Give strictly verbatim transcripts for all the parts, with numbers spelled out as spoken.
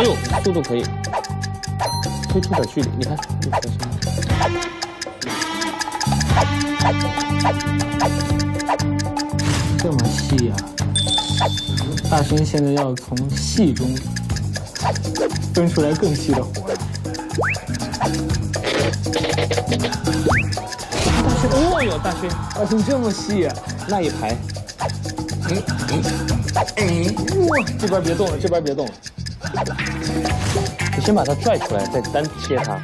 哎呦，速度可以，推出点距离，你看，你看这么细呀、啊！大勋现在要从细中分出来更细的活来。大勋，哦哟，大勋，大勋这么细、啊，那一排。嗯嗯嗯，哇，这边别动了，这边别动了。你先把它拽出来，再单切它。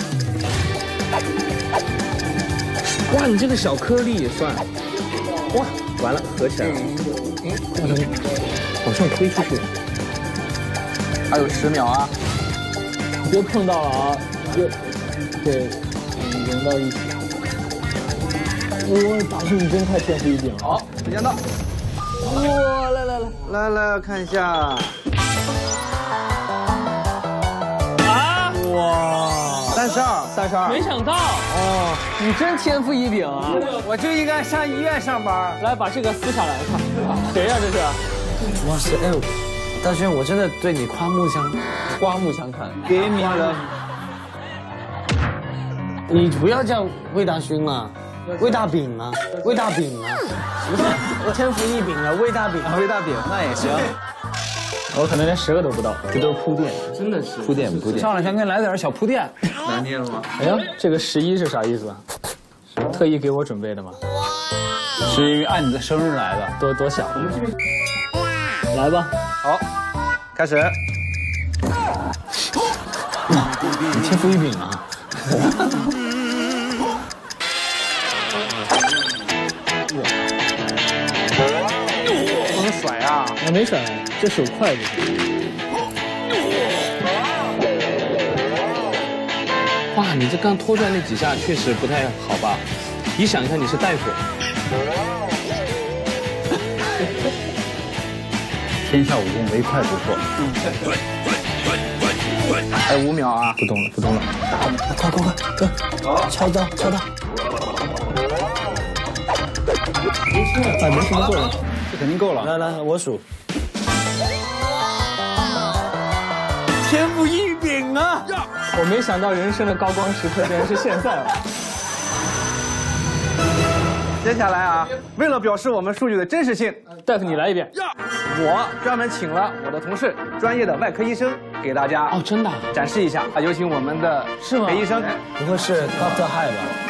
哇，你这个小颗粒也算。哇，完了，合起来了。嗯嗯，往上推出去。 还有十秒啊！ 你别碰到了啊！别，对，融到一起。哇，大叔你真太天赋异禀了。 好，时间到。哇，来来来来来看一下。 啊！ 哇，三十二，三十二。 没想到哦， 你真天赋异禀啊！ 我就应该上医院上班。 来，把这个撕下来看，谁呀、啊、这是？ 哇塞，哎呦！大勋，我真的对你刮目相刮目相看。 给你了， 你不要叫魏大勋嘛，魏大饼啊，魏大饼啊，我天赋异禀了，魏大饼， 魏大饼那也行。 我可能连十个都不到，这都是铺垫，真的是铺垫铺垫。 上来先给你来点小铺垫。 难捏了吗？ 哎呀，这个十一是啥意思啊？特意给我准备的吗？ 是因为按你的生日来的， 多多想。来吧， 好，开始。 你天赋异禀啊！ 不能甩啊！ 我没甩，这手快就行。 哇，你这刚拖出来那几下确实不太好吧？你想一下，你是大夫。 天下武功唯快不破。 还有五秒啊！ 不动了，不动了。 快快快，对，敲刀敲刀。 哎，没什么作用， 这肯定够了。 来来，我数。 天赋异禀啊！ 我没想到人生的高光时刻竟然是现在了。 接下来啊，为了表示我们数据的真实性， 大夫你来一遍。 我专门请了我的同事，专业的外科医生，给大家哦，真的、啊、 展示一下。啊，有请我们的是吗？ 裴医生。 不会是 Doctor Hi 吧？